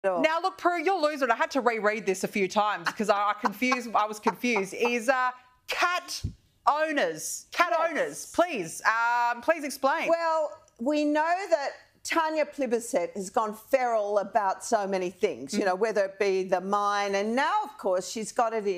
Now, look, Prue, you're losing. I had to reread this a few times because I was confused. Is cat owners, please explain. Well, we know that Tanya Plibersek has gone feral about so many things, you know, whether it be the mine, and now, of course, she's got her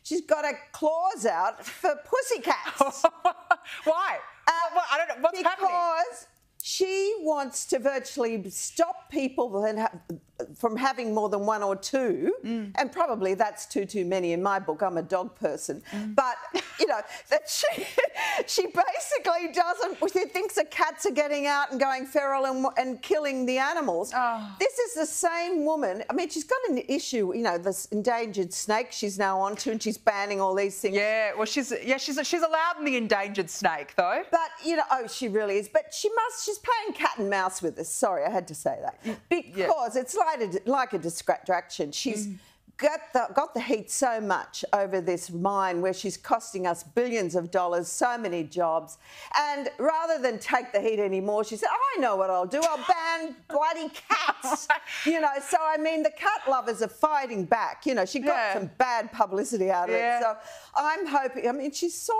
claws out for pussycats. Why? I don't know. What's happening? Because she wants to virtually stop people from having more than one or two, and probably that's too many in my book. I'm a dog person. But, you know, that she basically she thinks the cats are getting out and going feral and killing the animals. Oh. This is the same woman. I mean, she's got an issue, you know, this endangered snake she's now onto, and she's banning all these things. Yeah, well, she's allowed in the endangered snake, though. But, you know, she really is. But she's playing cat and mouse with us. Sorry, I had to say that. Because it's like a distraction. She's got the heat so much over this mine where she's costing us billions of dollars, so many jobs. And rather than take the heat anymore, she said, I know what I'll do. I'll ban bloody cats. You know, so, I mean, the cat lovers are fighting back. You know, she got some bad publicity out of it. So I'm hoping, I mean, she's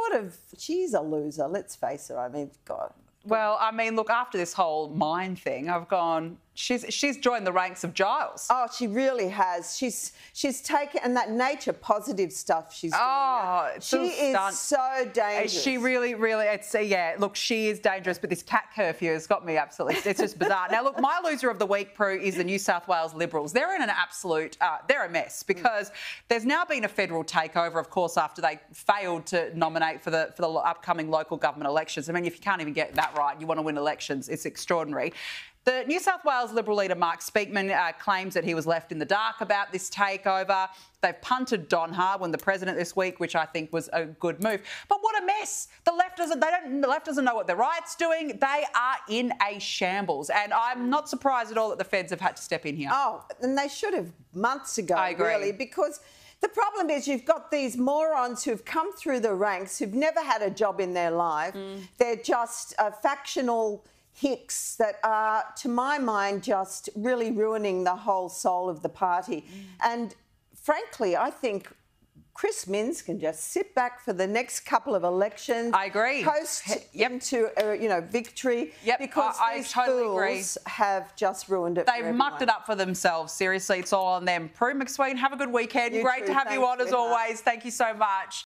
a loser, let's face it. I mean, God. Well, I mean, look, after this whole mine thing, I've gone, she's joined the ranks of Giles. Oh, she really has. She's taken, and that nature positive stuff she's doing. Oh, she is so dangerous. She really, look, she is dangerous, but this cat curfew has got me absolutely, it's just bizarre. Now, look, my loser of the week, Prue, is the New South Wales Liberals. They're in an absolute, they're a mess because there's now been a federal takeover, of course, after they failed to nominate for the upcoming local government elections. I mean, if you can't even get that right, you want to win elections, it's extraordinary. The New South Wales Liberal leader Mark Speakman claims that he was left in the dark about this takeover. They've punted Don Harwin, the president, this week, which I think was a good move. But what a mess! The left doesn't know what the right's doing. They are in a shambles, and I'm not surprised at all that the feds have had to step in here. Oh, and they should have months ago, I agree. Really, because the problem is you've got these morons who've come through the ranks, who've never had a job in their life. They're just factional hicks that are, to my mind, just really ruining the whole soul of the party. And frankly, I think Chris Minns can just sit back for the next couple of elections. I agree. Coast into, victory. Yep, because these fools have just ruined it. They've mucked it up for themselves. Seriously, it's all on them. Prue MacSween, have a good weekend. Great to have you on as always. Thank you so much.